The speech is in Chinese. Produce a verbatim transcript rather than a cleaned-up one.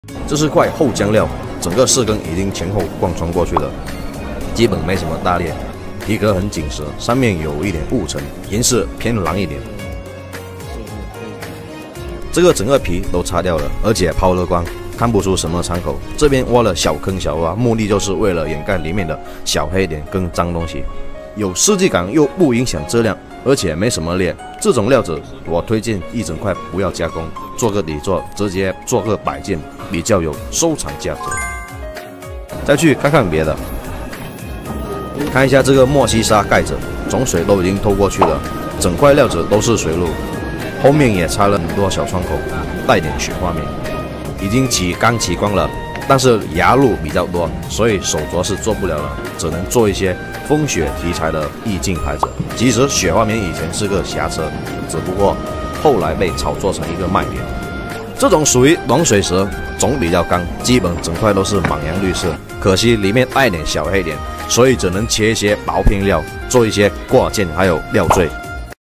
这是块厚浆料，整个四根已经前后贯穿过去了，基本没什么大裂，皮革很紧实，上面有一点雾层，颜色偏蓝一点。这个整个皮都擦掉了，而且抛了光，看不出什么伤口。这边挖了小坑小洼，目的就是为了掩盖里面的小黑点跟脏东西，有设计感又不影响质量，而且没什么裂。这种料子我推荐一整块不要加工，做个底座，直接做个摆件，比较有收藏价值。再去看看别的，看一下这个墨西沙盖子，总水都已经透过去了，整块料子都是水路，后面也插了很多小窗口，带点雪花面，已经起刚起光了，但是牙路比较多，所以手镯是做不了了，只能做一些风雪题材的意境牌子。其实雪花面以前是个瑕疵，只不过后来被炒作成一个卖点。这种属于暖水石，种比较干，基本整块都是莽洋绿色，可惜里面带点小黑点，所以只能切一些薄片料，做一些挂件还有料坠。